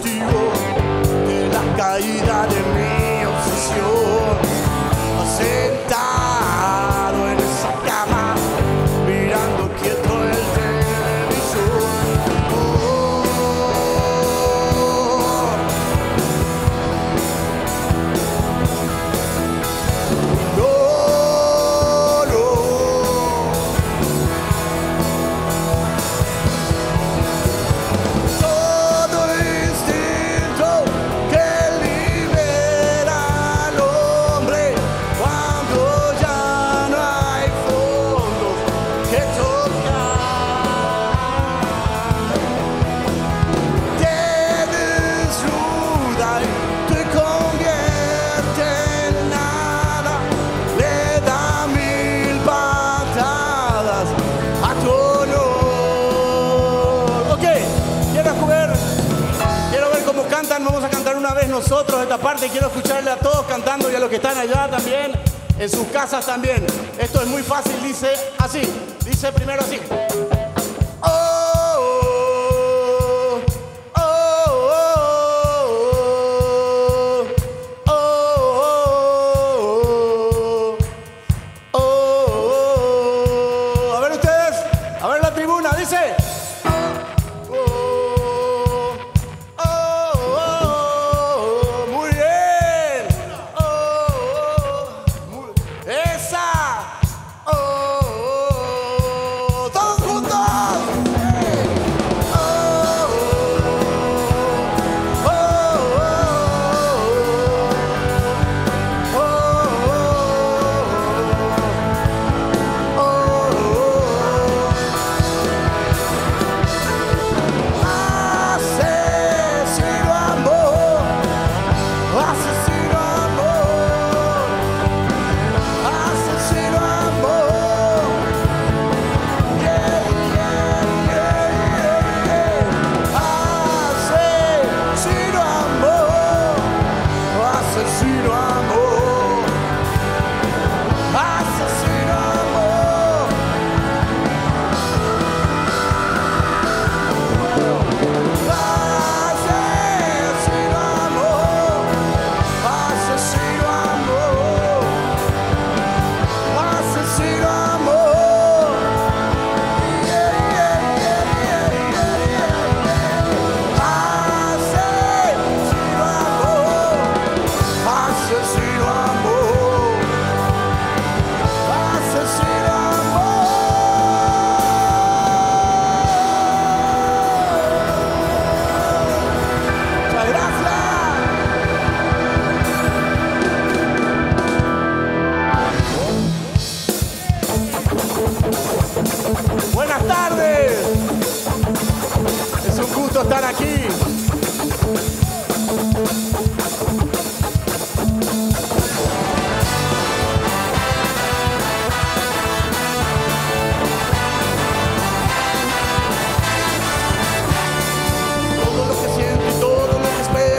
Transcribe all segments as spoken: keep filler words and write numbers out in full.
motivo de la caída de mi obsesión. Sentado en esa cama, mirando quieto el televisor. Oh, no, no. Todo instinto que libera al hombre cuando ya no hay fondos que tocar. Te desnuda y te convierte en nada. Le da mil patadas a tu honor. Ok, quiero ver, quiero ver cómo cantan. Vamos a cantar una vez nosotros esta parte. Quiero escucharle a todos cantando y a los que están allá también, en sus casas también. Esto es muy fácil, dice así. Dice primero así. Oh, oh, oh, oh, oh, oh. A ver ustedes, a ver la tribuna, dice. Oh, oh, oh, muy bien. Oh, oh, muy- esa. Oh, oh, todos juntos. Oh, oh, oh, oh, oh. Asesino amor, asesino amor, asesino amor. Yeah, yeah, yeah, yeah, yeah. Asesino amor, asesino amor, asesino amor. Asesino amor, asesino amor, asesino amor. Yeah, yeah, yeah, yeah, yeah, yeah. Asesino amor, asesino amor, asesino amor. Muchas gracias. Buenas tardes. Es un gusto estar aquí. Todo lo que siento y todo lo que espero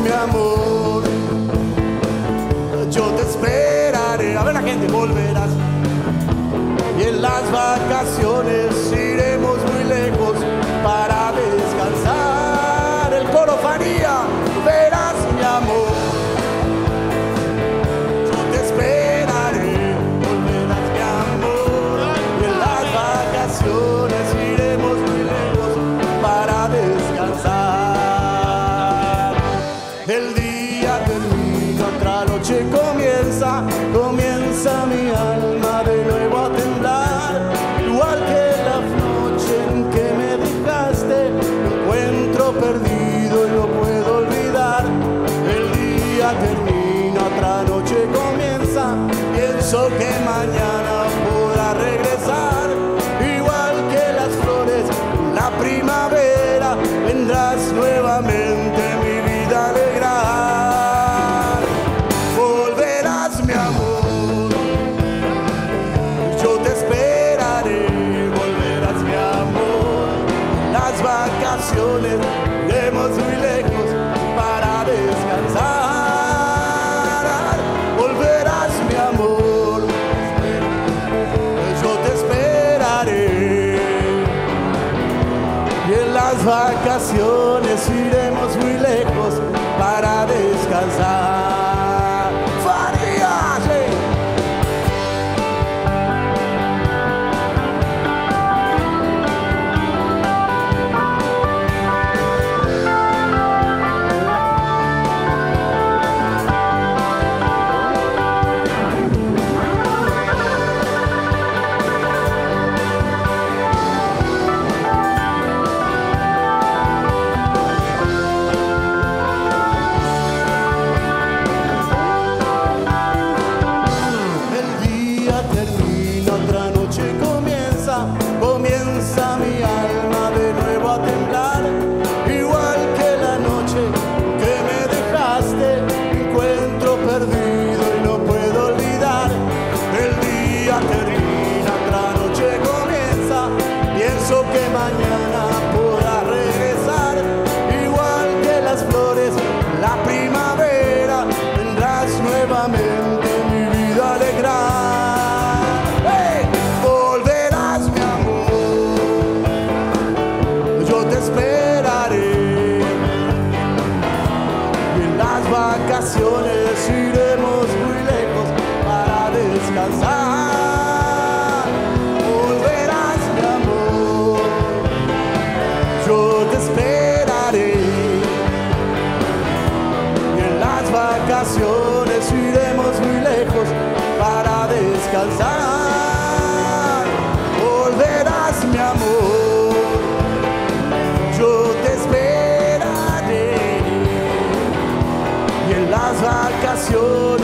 mi amor. Yo te esperaré. A ver la gente, volverás. Y en las vacaciones iremos muy lejos para descansar. El coro Faría, verás mi amor. Yo te esperaré, volverás mi amor. Y en las vacaciones iremos muy lejos para descansar. El día termina, otra noche comienza, comienza mi alma de nuevo a temblar, igual que la noche en que me dejaste, me encuentro perdido y no puedo olvidar. El día termina, otra noche comienza, pienso que mañana podrá regresar, igual que las flores, la primavera, vendrás nuevamente mi vida a alegrar. Volverás mi amor, yo te esperaré, volverás mi amor. Las vacaciones iremos muy lejos para descansar. Volverás mi amor, yo te esperaré. Y en las vacaciones iremos muy lejos para descansar. Faría, sí. Comienza mi alma de nuevo a temblar, igual que la noche que me dejaste, me encuentro perdido y no puedo olvidar. El día termina, otra noche comienza, pienso que mañana podrá regresar, igual que las flores, la primavera, vendrás nuevamente mi vida a alegrar. ¡Hey! Volverás mi esperaré, y en las vacaciones iremos muy lejos para descansar. Volverás mi amor, yo te esperaré, y en las vacaciones iremos muy lejos para descansar. Volverás mi amor, yo te esperaré, y en las vacaciones